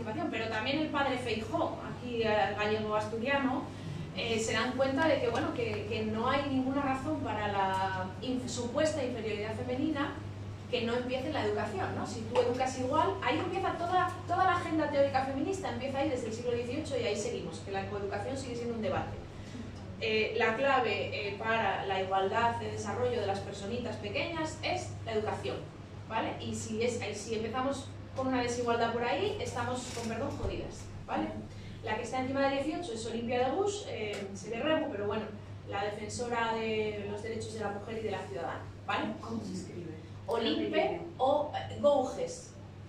emancipación, pero también el padre Feijóo, aquí gallego-asturiano, se dan cuenta de que, bueno, que no hay ninguna razón para la supuesta inferioridad femenina que no empiece en la educación, ¿no? Si tú educas igual, ahí empieza toda la agenda teórica feminista, empieza ahí desde el siglo XVIII y ahí seguimos, que la coeducación sigue siendo un debate. La clave para la igualdad de desarrollo de las personitas pequeñas es la educación, ¿vale? Y si empezamos con una desigualdad por ahí, estamos, con perdón, jodidas, ¿vale? La que está encima de 18 es Olimpia de Bush, se ve remo, pero bueno, la defensora de los derechos de la mujer y de la ciudadana, ¿vale? ¿Cómo se escribe? Olimpe o Gouges,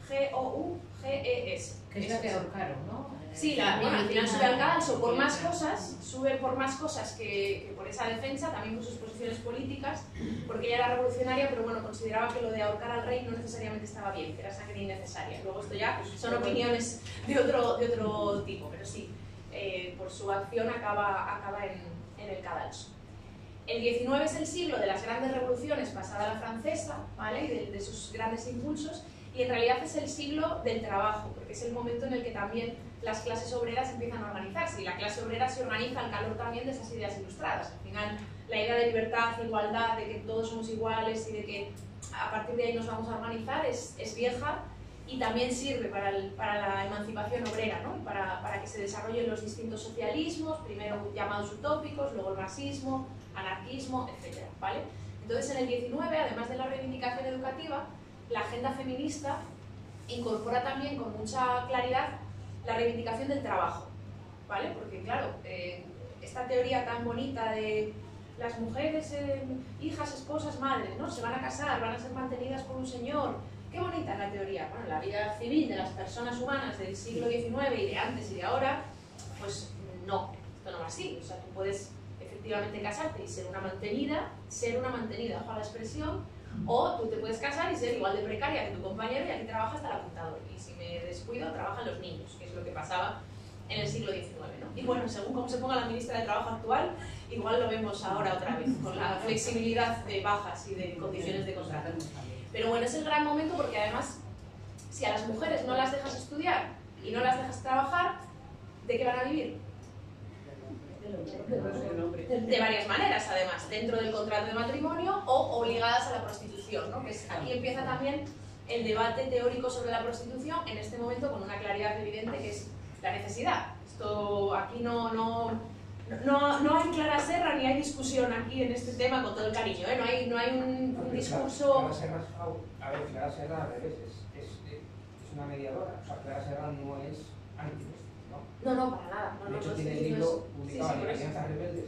G-O-U-G-E-S. Que es la que ahorcaron, ¿no? Sí, bueno, al final sube al cadalso por más cosas, sube por más cosas que por esa defensa, también por sus posiciones políticas, porque ella era revolucionaria, pero bueno, consideraba que lo de ahorcar al rey no necesariamente estaba bien, que era sangre innecesaria. Luego esto ya son opiniones de otro tipo, pero sí, por su acción acaba en el cadalso. El 19 es el siglo de las grandes revoluciones pasada la francesa, ¿vale? Y de sus grandes impulsos, y en realidad es el siglo del trabajo, porque es el momento en el que también las clases obreras empiezan a organizarse, y la clase obrera se organiza al calor también de esas ideas ilustradas. Al final, la idea de libertad, igualdad, de que todos somos iguales y de que a partir de ahí nos vamos a organizar es vieja, y también sirve para la emancipación obrera, ¿no? Para que se desarrollen los distintos socialismos, primero llamados utópicos, luego el marxismo, anarquismo, etc., ¿vale? Entonces, en el 19, además de la reivindicación educativa, la agenda feminista incorpora también con mucha claridad la reivindicación del trabajo, ¿vale? Porque claro, esta teoría tan bonita de las mujeres, hijas, esposas, madres, ¿no? Se van a casar, van a ser mantenidas por un señor. Qué bonita es la teoría. Bueno, la vida civil de las personas humanas del siglo XIX y de antes y de ahora, pues no, esto no va así. O sea, tú puedes efectivamente casarte y ser una mantenida, ojo a la expresión, o tú te puedes casar y ser igual de precaria que tu compañero y aquí trabaja hasta el apuntador. Y si me descuido, trabajan los niños, que es lo que pasaba en el siglo XIX, ¿no? Y bueno, según cómo se ponga la ministra de Trabajo actual, igual lo vemos ahora otra vez, con la flexibilidad de bajas y de condiciones de contrato. Pero bueno, es el gran momento porque además, si a las mujeres no las dejas estudiar y no las dejas trabajar, ¿de qué van a vivir? De varias maneras, además, dentro del contrato de matrimonio o obligadas a la prostitución, ¿no? Que aquí empieza también el debate teórico sobre la prostitución, en este momento con una claridad evidente que es la necesidad. Esto aquí no hay clara serra ni hay discusión aquí en este tema con todo el cariño, ¿eh? No hay un discurso... Clara Serra, a ver, Clara Serra al revés, es una mediadora, o sea, Clara Serra no es anti. No, para nada. De hecho, tiene el libro publicado en Alianzas Rebeldes.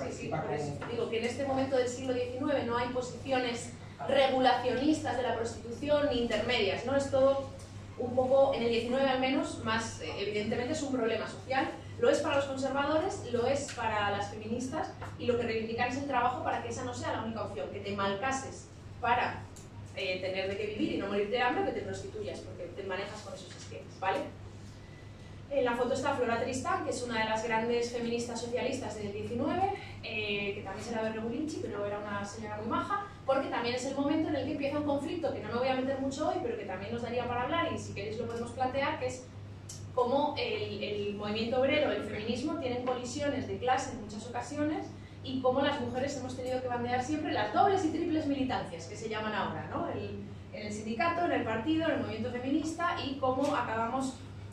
Digo que en este momento del siglo XIX no hay posiciones regulacionistas de la prostitución ni intermedias, ¿no? Es todo un poco, en el XIX al menos, más evidentemente es un problema social. Lo es para los conservadores, lo es para las feministas, y lo que reivindican es el trabajo para que esa no sea la única opción, que te malcases para tener de qué vivir y no morirte de hambre, o que te prostituyas, porque te manejas con esos esquemas, ¿vale? En la foto está Flora Tristán, que es una de las grandes feministas socialistas del 19, que también se la ve regulinchi, pero era una señora muy maja, porque también es el momento en el que empieza un conflicto, que no me voy a meter mucho hoy, pero que también nos daría para hablar, y si queréis lo podemos plantear, que es cómo el movimiento obrero, el feminismo, tienen colisiones de clase en muchas ocasiones, y cómo las mujeres hemos tenido que bandear siempre las dobles y triples militancias, que se llaman ahora, ¿no? En el sindicato, en el partido, en el movimiento feminista, y cómo acabamos...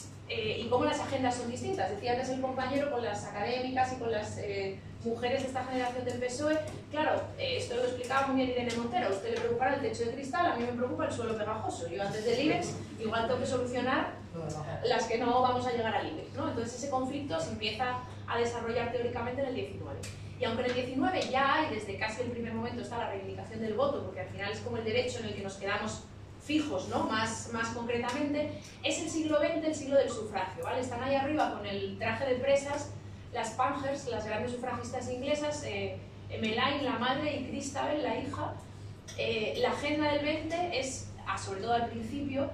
y cómo las agendas son distintas. Decía antes el compañero con las académicas y con las mujeres de esta generación del PSOE. Claro, esto lo explicaba muy bien Irene Montero. A usted le preocupará el techo de cristal, a mí me preocupa el suelo pegajoso. Yo antes del IBEX igual tengo que solucionar las que no vamos a llegar al IBEX, ¿no? Entonces ese conflicto se empieza a desarrollar teóricamente en el 19. Y aunque en el 19 ya hay, desde casi el primer momento, está la reivindicación del voto, porque al final es como el derecho en el que nos quedamos fijos, ¿no? Más concretamente, es el siglo XX, el siglo del sufragio, ¿vale? Están ahí arriba con el traje de presas las Pankhurst, las grandes sufragistas inglesas, Emmeline, la madre, y Christabel, la hija. La agenda del 20 es, sobre todo al principio,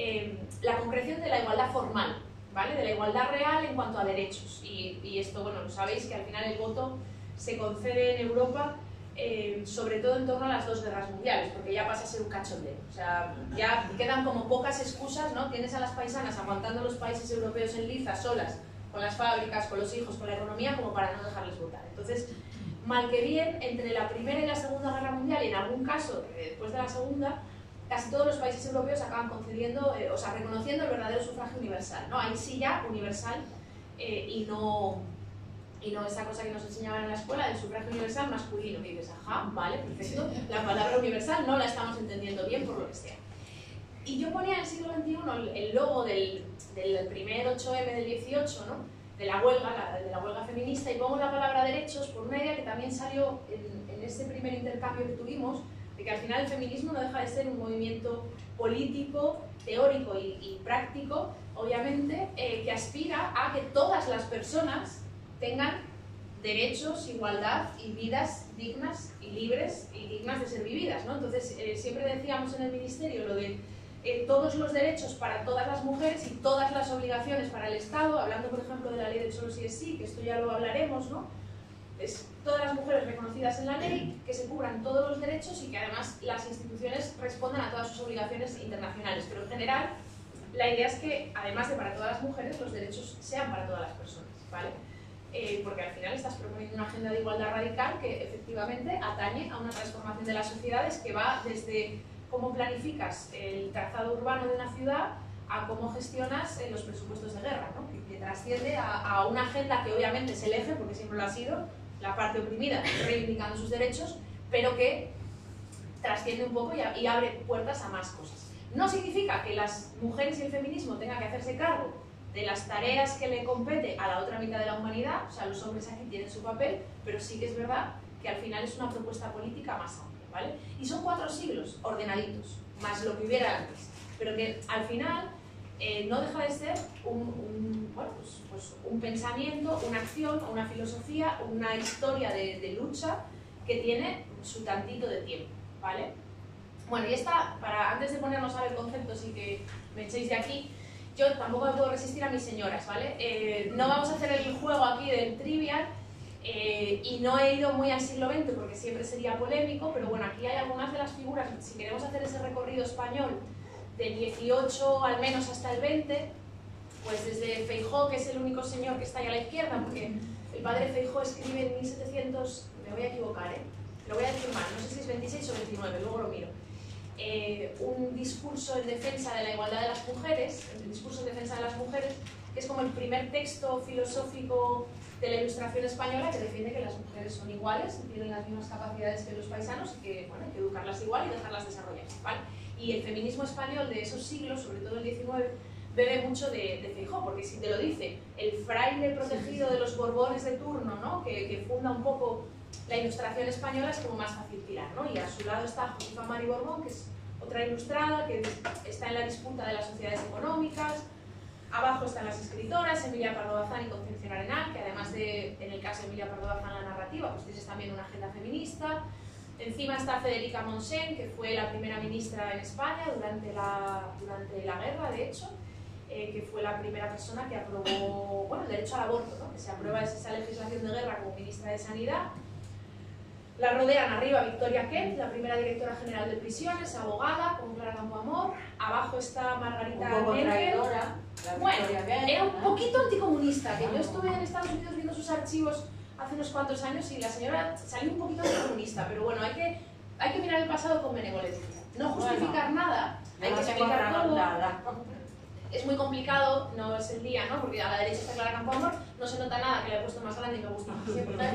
la concreción de la igualdad formal, ¿vale? De la igualdad real en cuanto a derechos. Y esto, bueno, lo sabéis que al final el voto se concede en Europa sobre todo en torno a las 2 guerras mundiales, porque ya pasa a ser un cachondeo. O sea, ya quedan como pocas excusas, ¿no? Tienes a las paisanas aguantando los países europeos en liza, solas, con las fábricas, con los hijos, con la economía, como para no dejarles votar. Entonces, mal que bien, entre la Primera y la Segunda Guerra Mundial, y en algún caso, después de la Segunda, casi todos los países europeos acaban concediendo, o sea, reconociendo el verdadero sufragio universal, ¿no? Ahí sí ya universal y no esa cosa que nos enseñaban en la escuela del sufragio universal masculino. Y dices, ajá, vale, perfecto, la palabra universal no la estamos entendiendo bien por lo que sea. Y yo ponía en el siglo XXI el logo del primer 8M del 18, ¿no? de la huelga feminista, y pongo la palabra derechos por una idea que también salió en ese primer intercambio que tuvimos, de que al final el feminismo no deja de ser un movimiento político, teórico y práctico, obviamente, que aspira a que todas las personas tengan derechos, igualdad y vidas dignas y libres y dignas de ser vividas, ¿no? Entonces, siempre decíamos en el Ministerio lo de todos los derechos para todas las mujeres y todas las obligaciones para el Estado, hablando, por ejemplo, de la ley del solo sí es sí, que esto ya lo hablaremos, ¿no? Es todas las mujeres reconocidas en la ley, que se cubran todos los derechos y que además las instituciones respondan a todas sus obligaciones internacionales. Pero en general, la idea es que, además de para todas las mujeres, los derechos sean para todas las personas, ¿vale? Porque al final estás proponiendo una agenda de igualdad radical que efectivamente atañe a una transformación de las sociedades que va desde cómo planificas el trazado urbano de una ciudad a cómo gestionas los presupuestos de guerra, ¿no? que trasciende a una agenda que obviamente es el eje, porque siempre lo ha sido, la parte oprimida reivindicando sus derechos, pero que trasciende un poco y abre puertas a más cosas. No significa que las mujeres y el feminismo tengan que hacerse cargo de las tareas que le compete a la otra mitad de la humanidad, o sea, los hombres aquí tienen su papel, pero sí que es verdad que al final es una propuesta política más amplia, ¿vale? Y son 4 siglos ordenaditos, más lo que hubiera antes, pero que al final no deja de ser un pensamiento, una acción, una filosofía, una historia de lucha que tiene su tantito de tiempo, ¿vale? Bueno, y esta, antes de ponernos a ver conceptos y que me echéis de aquí, yo tampoco me puedo resistir a mis señoras, ¿vale? No vamos a hacer el juego aquí del trivial y no he ido muy al siglo XX porque siempre sería polémico, pero bueno, aquí hay algunas de las figuras, si queremos hacer ese recorrido español del 18 al menos hasta el 20, pues desde Feijóo, que es el único señor que está ahí a la izquierda, porque el padre Feijóo escribe en 1700, me voy a equivocar, lo voy a decir mal, no sé si es 26 o 29, luego lo miro. Un discurso en defensa de la igualdad de las mujeres, el discurso en defensa de las mujeres, que es como el primer texto filosófico de la Ilustración española que defiende que las mujeres son iguales y tienen las mismas capacidades que los paisanos y que, bueno, hay que educarlas igual y dejarlas desarrollarse, ¿vale? Y el feminismo español de esos siglos, sobre todo el 19, bebe mucho de Feijóo, porque si te lo dice el fraile protegido de los Borbones de turno, ¿no? que funda un poco la Ilustración española, es como más fácil tirar, ¿no? Y a su lado está Josefa Mari Borbón, que es otra ilustrada, que está en la disputa de las sociedades económicas. Abajo están las escritoras, Emilia Pardo Bazán y Concepción Arenal, que además de, en el caso de Emilia Pardo Bazán, la narrativa, pues tienes también una agenda feminista. Encima está Federica Montseny, que fue la primera ministra en España durante la guerra, de hecho, que fue la primera persona que aprobó, bueno, el derecho al aborto, ¿no? Que se aprueba esa legislación de guerra como ministra de Sanidad. La rodean arriba Victoria Kent, la primera directora general de prisiones, abogada, con Clara Campoamor. Abajo está Margarita Merkel. Bueno, era un poquito anticomunista, que yo estuve en Estados Unidos viendo sus archivos hace unos cuantos años y la señora salió un poquito anticomunista, pero bueno, hay que mirar el pasado con benevolencia. No justificar nada, hay que explicar todo. Es muy complicado, no es el día, ¿no? Porque a la derecha está Clara Campoamor, no se nota nada, que la he puesto más grande y me gusta siempre.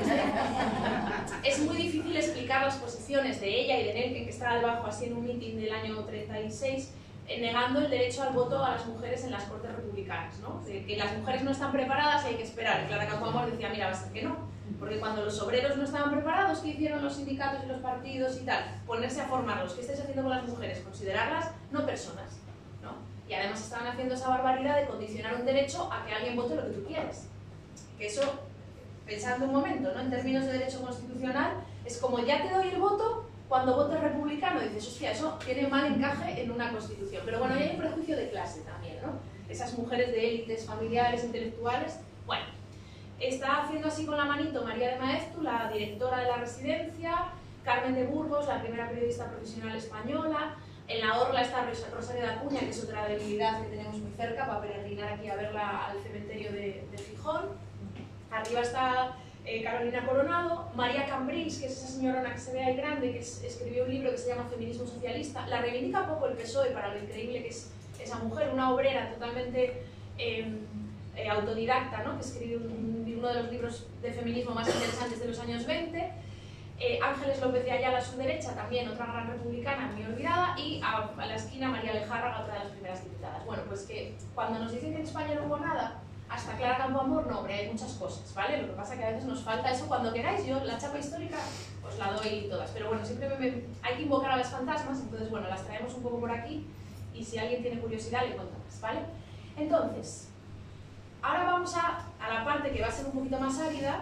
Es muy difícil explicar las posiciones de ella y de Nelken, que estaba debajo así en un mitin del año 36, negando el derecho al voto a las mujeres en las cortes republicanas, ¿no? Que las mujeres no están preparadas y hay que esperar. Y Clara Campoamor decía, mira, va a ser que no. Porque cuando los obreros no estaban preparados, ¿qué hicieron los sindicatos y los partidos y tal? Ponerse a formarlos. ¿Qué estáis haciendo con las mujeres? Considerarlas no personas. Y además estaban haciendo esa barbaridad de condicionar un derecho a que alguien vote lo que tú quieres. Que eso, pensando un momento, ¿no? En términos de derecho constitucional, es como ya te doy el voto cuando votes republicano. Dices, hostia, eso tiene mal encaje en una constitución. Pero bueno, y hay un prejuicio de clase también, ¿no? Esas mujeres de élites familiares, intelectuales. Bueno, está haciendo así con la manito María de Maeztu, la directora de la residencia, Carmen de Burgos, la primera periodista profesional española. En la Orla está Rosario de Acuña, que es otra debilidad que tenemos muy cerca para peregrinar aquí a verla al cementerio de Gijón. Arriba está Carolina Coronado, María Cambrils, que es esa señorona que se ve ahí grande, que escribió un libro que se llama Feminismo Socialista. La reivindica poco el PSOE para lo increíble que es esa mujer, una obrera totalmente autodidacta, ¿no? Que escribió uno de los libros de feminismo más interesantes de los años 20. Ángeles López de Ayala a su derecha, también otra gran republicana muy olvidada, y a la esquina María Lejárraga, otra de las primeras diputadas. Bueno, pues que cuando nos dicen que en España no hubo nada, hasta Clara Campoamor, no, hombre, hay muchas cosas, ¿vale? Lo que pasa es que a veces nos falta eso. Cuando queráis, yo la chapa histórica os la doy todas, pero bueno, siempre hay que invocar a las fantasmas, entonces bueno, las traemos un poco por aquí, y si alguien tiene curiosidad le cuento más, ¿vale? Entonces, ahora vamos a la parte que va a ser un poquito más árida,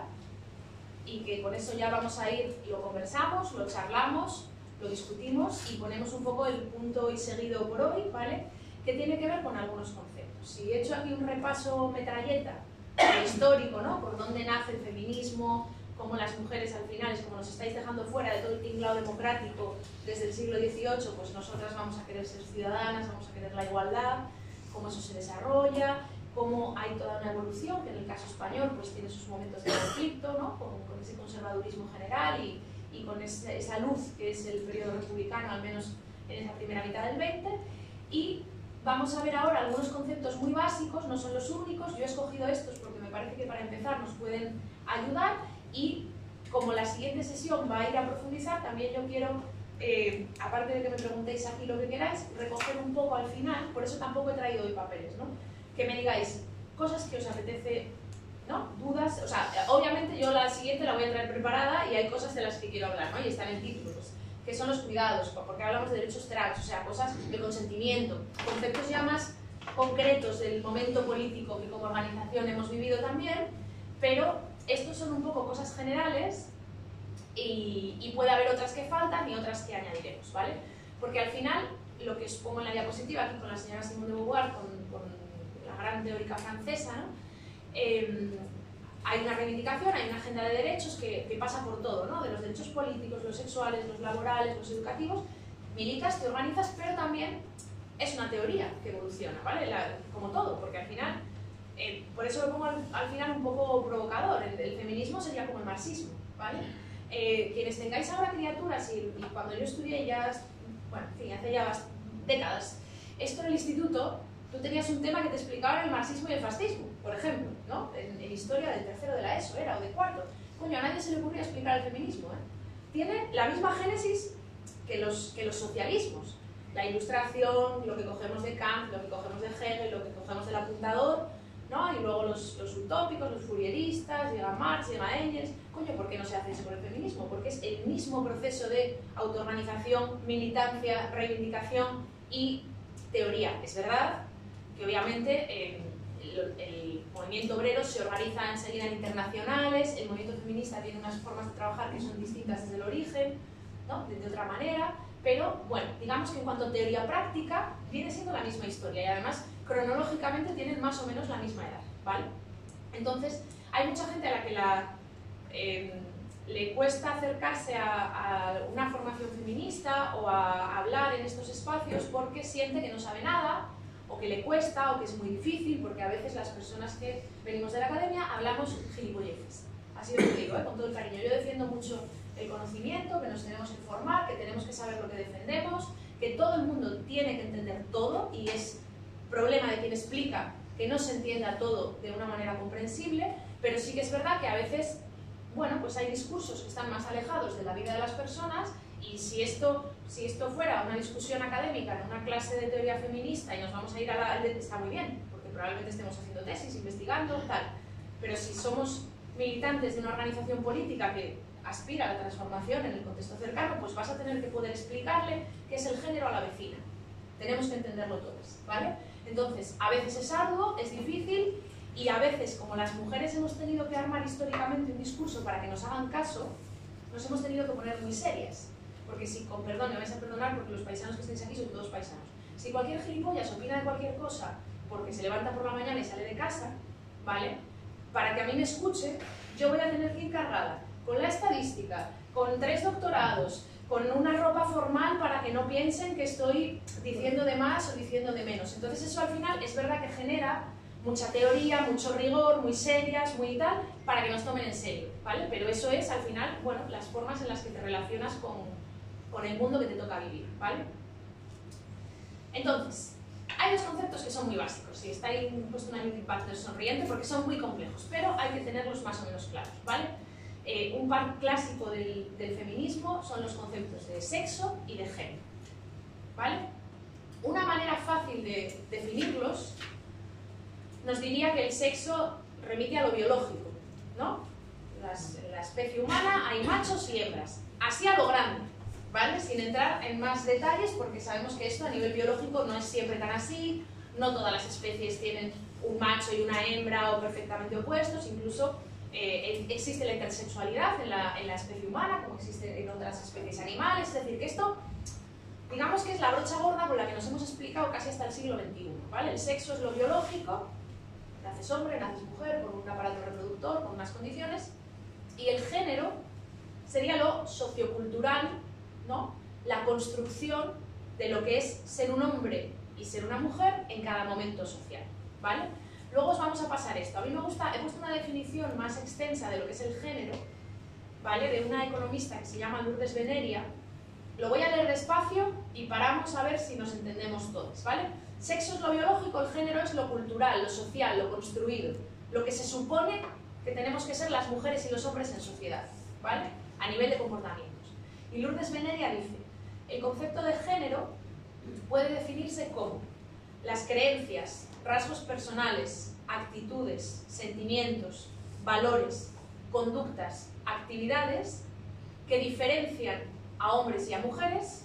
y que con eso ya vamos a ir, lo conversamos, lo charlamos, lo discutimos y ponemos un poco el punto y seguido por hoy, ¿vale? Que tiene que ver con algunos conceptos. Si he hecho aquí un repaso metralleta histórico, ¿no? Por dónde nace el feminismo, cómo las mujeres al final, es como nos estáis dejando fuera de todo el tinglado democrático desde el siglo XVIII, pues nosotras vamos a querer ser ciudadanas, vamos a querer la igualdad, cómo eso se desarrolla, cómo hay toda una evolución, que en el caso español pues tiene sus momentos de conflicto, ¿no? con ese conservadurismo general y con esa luz que es el periodo republicano, al menos en esa primera mitad del 20. Y vamos a ver ahora algunos conceptos muy básicos, no son los únicos, yo he escogido estos porque me parece que para empezar nos pueden ayudar, y como la siguiente sesión va a ir a profundizar, también yo quiero, aparte de que me preguntéis aquí lo que queráis, recoger un poco al final, por eso tampoco he traído hoy papeles, ¿no? Que me digáis cosas que os apetece, ¿no? Dudas, o sea, obviamente yo la siguiente la voy a traer preparada y hay cosas de las que quiero hablar, ¿no? Y están en títulos, que son los cuidados, porque hablamos de derechos trans, o sea, cosas de consentimiento, conceptos ya más concretos del momento político que como organización hemos vivido también, pero estos son un poco cosas generales y puede haber otras que faltan y otras que añadiremos, ¿vale? Porque al final, lo que os pongo en la diapositiva aquí con la señora Simone de Beauvoir, con la gran teórica francesa, ¿no? Hay una reivindicación, hay una agenda de derechos que pasa por todo, ¿no? De los derechos políticos, los sexuales, los laborales, los educativos. Militas, te organizas, pero también es una teoría que evoluciona, ¿vale? Como todo, porque al final, por eso lo pongo al final un poco provocador, el feminismo sería como el marxismo, ¿vale? Quienes tengáis ahora criaturas, y cuando yo estudié ya, bueno, en fin, hace ya décadas, esto en el instituto, tú tenías un tema que te explicaba el marxismo y el fascismo, por ejemplo, ¿no? En historia del tercero de la ESO era, o de cuarto. Coño, a nadie se le ocurría explicar el feminismo, ¿eh? Tiene la misma génesis que los socialismos. La ilustración, lo que cogemos de Kant, lo que cogemos de Hegel, lo que cogemos del apuntador, ¿no? Y luego los utópicos, los fourieristas, llega Marx, llega Engels. Coño, ¿por qué no se hace eso con el feminismo? Porque es el mismo proceso de autoorganización, militancia, reivindicación y teoría. Es verdad que obviamente el movimiento obrero se organiza enseguida en internacionales, el movimiento feminista tiene unas formas de trabajar que son distintas desde el origen, ¿no? De otra manera, pero bueno, digamos que en cuanto a teoría práctica viene siendo la misma historia y además cronológicamente tienen más o menos la misma edad, ¿vale? Entonces hay mucha gente a la que le cuesta acercarse a una formación feminista o a hablar en estos espacios porque siente que no sabe nada, o que le cuesta, o que es muy difícil, porque a veces las personas que venimos de la academia hablamos gilipolleces. Así os lo digo, con todo el cariño. Yo defiendo mucho el conocimiento, que nos tenemos que formar, que tenemos que saber lo que defendemos, que todo el mundo tiene que entender todo, y es problema de quien explica que no se entienda todo de una manera comprensible, pero sí que es verdad que a veces, bueno, pues hay discursos que están más alejados de la vida de las personas. Y si esto fuera una discusión académica en una clase de teoría feminista y nos vamos a ir está muy bien, porque probablemente estemos haciendo tesis, investigando, tal. Pero si somos militantes de una organización política que aspira a la transformación en el contexto cercano, pues vas a tener que poder explicarle qué es el género a la vecina. Tenemos que entenderlo todos, ¿vale? Entonces, a veces es arduo, es difícil, y a veces, como las mujeres hemos tenido que armar históricamente un discurso para que nos hagan caso, nos hemos tenido que poner muy serias. Porque si, con perdón, me vais a perdonar porque los paisanos que estáis aquí son todos paisanos. Si cualquier gilipollas opina de cualquier cosa porque se levanta por la mañana y sale de casa, ¿vale? Para que a mí me escuche, yo voy a tener que ir cargada con la estadística, con 3 doctorados, con una ropa formal para que no piensen que estoy diciendo de más o diciendo de menos. Entonces eso al final es verdad que genera mucha teoría, mucho rigor, muy serias, muy tal, para que nos tomen en serio, ¿vale? Pero eso es al final, bueno, las formas en las que te relacionas con el mundo que te toca vivir, ¿vale? Entonces, hay 2 conceptos que son muy básicos, y está ahí puesto una Judith Butler sonriente porque son muy complejos, pero hay que tenerlos más o menos claros, ¿vale? Un par clásico del feminismo son los conceptos de sexo y de género, ¿vale? Una manera fácil de definirlos nos diría que el sexo remite a lo biológico, ¿no? En la especie humana hay machos y hembras, así a lo grande, ¿vale? Sin entrar en más detalles, porque sabemos que esto a nivel biológico no es siempre tan así, no todas las especies tienen un macho y una hembra o perfectamente opuestos, incluso existe la intersexualidad en la especie humana, como existe en otras especies animales, es decir, que esto, digamos que es la brocha gorda con la que nos hemos explicado casi hasta el siglo XXI, ¿vale? El sexo es lo biológico, naces hombre, naces mujer, con un aparato reproductor, con unas condiciones, y el género sería lo sociocultural, ¿no? La construcción de lo que es ser un hombre y ser una mujer en cada momento social, ¿vale? Luego os vamos a pasar esto. A mí me gusta, he puesto una definición más extensa de lo que es el género, ¿vale? De una economista que se llama Lourdes Veneria. Lo voy a leer despacio y paramos a ver si nos entendemos todos, ¿vale? Sexo es lo biológico, el género es lo cultural, lo social, lo construido, lo que se supone que tenemos que ser las mujeres y los hombres en sociedad, ¿vale? A nivel de comportamientos. Y Lourdes Veneria dice, el concepto de género puede definirse como las creencias, rasgos personales, actitudes, sentimientos, valores, conductas, actividades que diferencian a hombres y a mujeres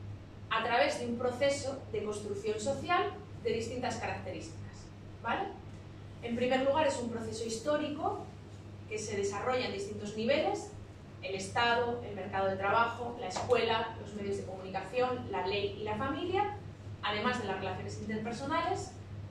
a través de un proceso de construcción social de distintas características, ¿vale? En primer lugar, es un proceso histórico que se desarrolla en distintos niveles: el Estado, el mercado de trabajo, la escuela, los medios de comunicación, la ley y la familia, además de las relaciones interpersonales.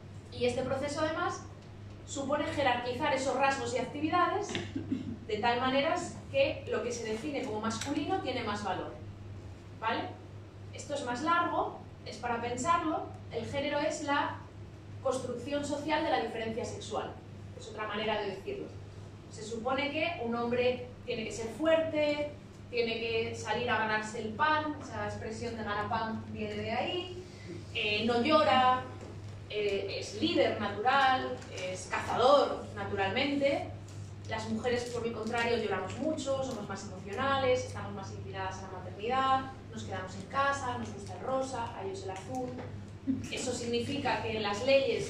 Y este proceso, además, supone jerarquizar esos rasgos y actividades de tal manera que lo que se define como masculino tiene más valor, ¿vale? Esto es más largo, es para pensarlo. El género es la construcción social de la diferencia sexual, es otra manera de decirlo. Se supone que un hombre tiene que ser fuerte, tiene que salir a ganarse el pan, esa expresión de ganar pan viene de ahí, no llora, es líder natural, es cazador naturalmente. Las mujeres, por el contrario, lloramos mucho, somos más emocionales, estamos más inclinadas a la maternidad, nos quedamos en casa, nos gusta el rosa, a ellos el azul. Eso significa que en las leyes,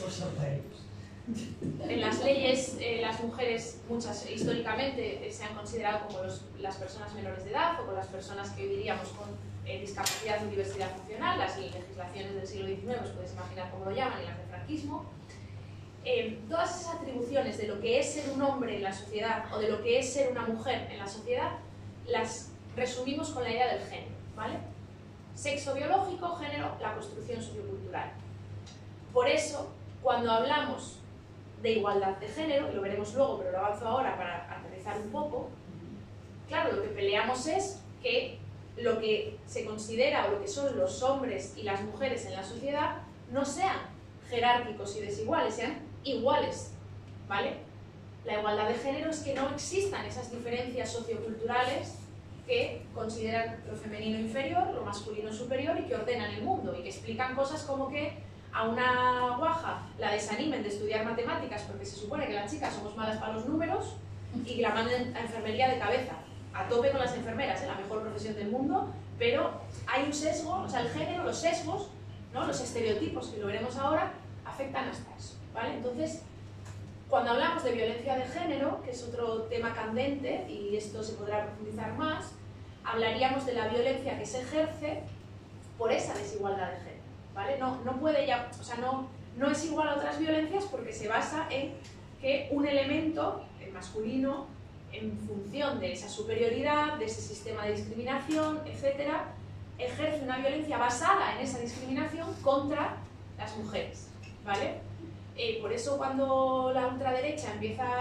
las mujeres, muchas históricamente, se han considerado como las personas menores de edad o como las personas que hoy diríamos con discapacidad o diversidad funcional. Las legislaciones del siglo XIX, os podéis imaginar cómo lo llaman, y las del franquismo. Todas esas atribuciones de lo que es ser un hombre en la sociedad o de lo que es ser una mujer en la sociedad, las resumimos con la idea del género, ¿vale? Sexo biológico, género, la construcción sociocultural. Por eso, cuando hablamos de igualdad de género, y lo veremos luego, pero lo avanzo ahora para aterrizar un poco, claro, lo que peleamos es que lo que se considera o lo que son los hombres y las mujeres en la sociedad no sean jerárquicos y desiguales, sean iguales, ¿vale? La igualdad de género es que no existan esas diferencias socioculturales que consideran lo femenino inferior, lo masculino superior y que ordenan el mundo y que explican cosas como que a una guaja la desanimen de estudiar matemáticas porque se supone que las chicas somos malas para los números y que la manden a enfermería de cabeza. A tope con las enfermeras, la mejor profesión del mundo, pero hay un sesgo, o sea, el género, los sesgos, ¿no? Los estereotipos, que lo veremos ahora, afectan hasta eso, ¿vale? Entonces, cuando hablamos de violencia de género, que es otro tema candente, y esto se podrá profundizar más, hablaríamos de la violencia que se ejerce por esa desigualdad de género, ¿vale? No puede ya, o sea, no es igual a otras violencias porque se basa en que un elemento, el masculino, en función de esa superioridad, de ese sistema de discriminación, etc., ejerce una violencia basada en esa discriminación contra las mujeres, ¿vale? Por eso cuando la ultraderecha empieza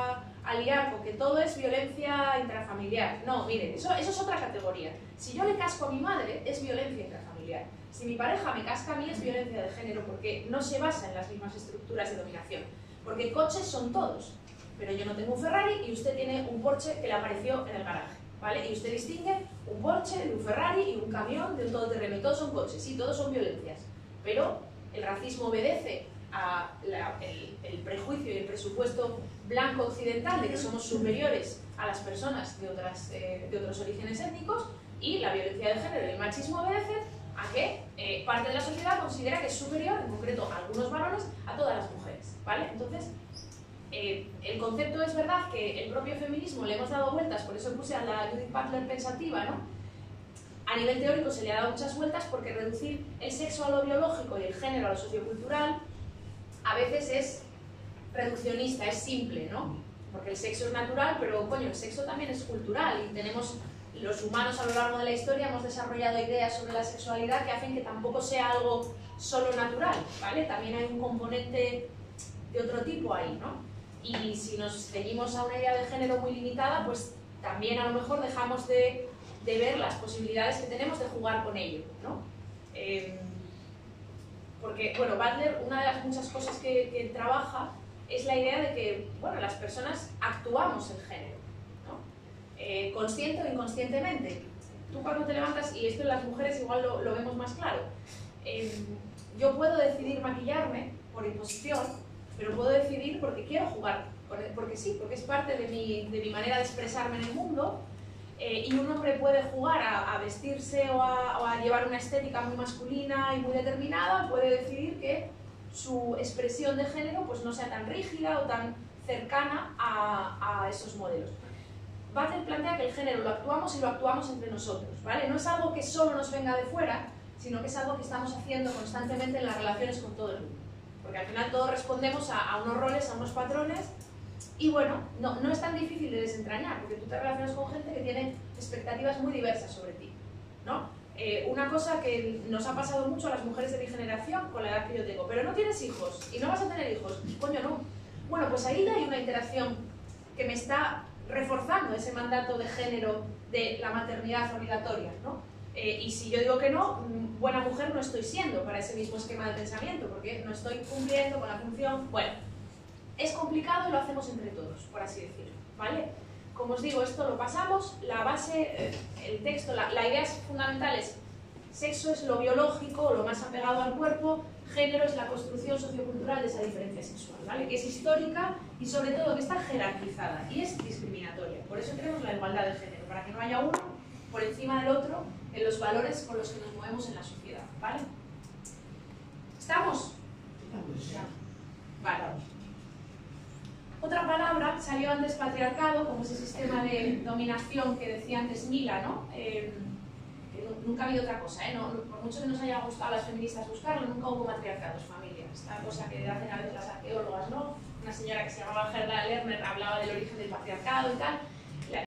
a liar con que todo es violencia intrafamiliar. No, miren, eso es otra categoría. Si yo le casco a mi madre, es violencia intrafamiliar. Si mi pareja me casca a mí, es violencia de género, porque no se basa en las mismas estructuras de dominación. Porque coches son todos, pero yo no tengo un Ferrari y usted tiene un Porsche que le apareció en el garaje, ¿vale? Y usted distingue un Porsche de un Ferrari y un camión de un todoterreno, y todos son coches, sí, todos son violencias, pero el racismo obedece a el prejuicio y el presupuesto blanco occidental de que somos superiores a las personas de otros orígenes étnicos, y la violencia de género y el machismo obedecen a que parte de la sociedad considera que es superior, en concreto a algunos varones, a todas las mujeres, ¿vale? Entonces, el concepto es verdad que el propio feminismo le hemos dado vueltas, por eso puse a la Judith Butler pensativa, ¿no? A nivel teórico se le ha dado muchas vueltas porque reducir el sexo a lo biológico y el género a lo sociocultural a veces es reduccionista, es simple, ¿no? Porque el sexo es natural, pero coño, el sexo también es cultural y tenemos, los humanos a lo largo de la historia hemos desarrollado ideas sobre la sexualidad que hacen que tampoco sea algo solo natural, ¿vale? También hay un componente de otro tipo ahí, ¿no? Y si nos ceñimos a una idea de género muy limitada, pues también a lo mejor dejamos de ver las posibilidades que tenemos de jugar con ello, ¿no? Porque, bueno, Butler, una de las muchas cosas que trabaja es la idea de que, bueno, las personas actuamos el género, ¿no? Consciente o inconscientemente. Tú cuando te levantas, y esto en las mujeres igual lo vemos más claro, yo puedo decidir maquillarme por imposición, pero puedo decidir porque quiero jugar, porque sí, porque es parte de mi manera de expresarme en el mundo. Y un hombre puede jugar a vestirse o a llevar una estética muy masculina y muy determinada, puede decidir que su expresión de género pues no sea tan rígida o tan cercana a esos modelos. Butler plantea que el género lo actuamos y lo actuamos entre nosotros, ¿vale? No es algo que solo nos venga de fuera, sino que es algo que estamos haciendo constantemente en las relaciones con todo el mundo. Porque al final todos respondemos a unos roles, a unos patrones. Y bueno, no es tan difícil de desentrañar, porque tú te relacionas con gente que tiene expectativas muy diversas sobre ti, ¿no? Una cosa que nos ha pasado mucho a las mujeres de mi generación, con la edad que yo tengo, pero no tienes hijos, y no vas a tener hijos, coño, no. Bueno, pues ahí hay una interacción que me está reforzando ese mandato de género de la maternidad obligatoria, ¿no? Y si yo digo que no, buena mujer no estoy siendo para ese mismo esquema de pensamiento, porque no estoy cumpliendo con la función. Bueno, es complicado y lo hacemos entre todos, por así decirlo, ¿vale? Como os digo, esto lo pasamos, la base, el texto, la idea fundamental es: sexo es lo biológico, lo más apegado al cuerpo, género es la construcción sociocultural de esa diferencia sexual, ¿vale? Que es histórica y sobre todo que está jerarquizada y es discriminatoria. Por eso tenemos la igualdad de género, para que no haya uno por encima del otro en los valores con los que nos movemos en la sociedad, ¿vale? ¿Estamos? Vale. Otra palabra, salió antes patriarcado, como ese sistema de dominación que decía antes Mila, ¿no? Nunca ha habido otra cosa, ¿eh? Por mucho que nos haya gustado a las feministas buscarlo, nunca hubo matriarcados, familia. Esta cosa que hacen a veces las arqueólogas, ¿no? Una señora que se llamaba Gerda Lerner hablaba del origen del patriarcado y tal.